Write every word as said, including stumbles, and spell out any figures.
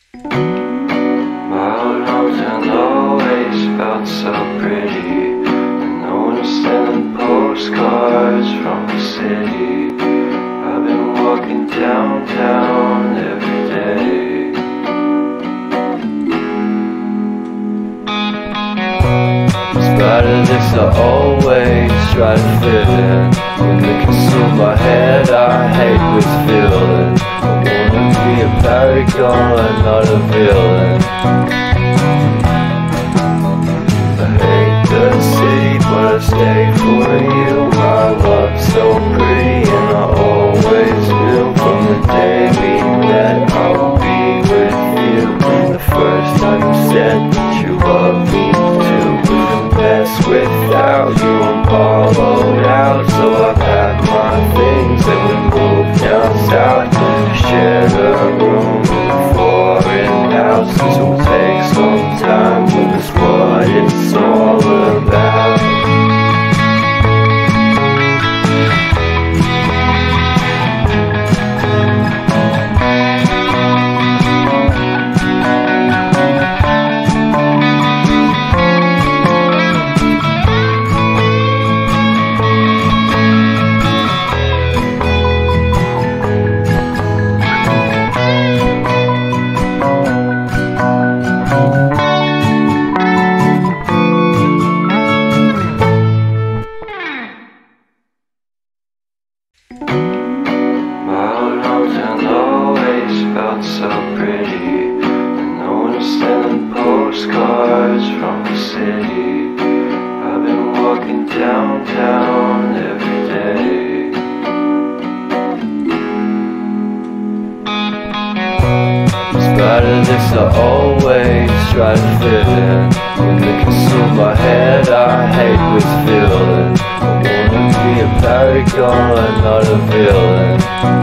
My old hometown always felt so pretty, and no one was sending postcards from the city. I've been walking downtown every day. In spite of this, I always try to fit in. When they consume my head, I hate this feeling. I wanna be a paragon, not a villain. I hate the city, but I stay for you. My love's so pretty, and I always knew from the day we met I will be with you. The first time you said that you love me too, couldn't pass without you. I'm hollowed out, so I packed my things and we moved down south. Shared a room in a foreign house. This will take some time, but that's what it's all about. Felt so pretty, and no one was sending postcards from the city. I've been walking downtown every day. In spite of this, I always try to fit in. When they consume my head, I hate this feeling. I wanna be a paragon, not a villain.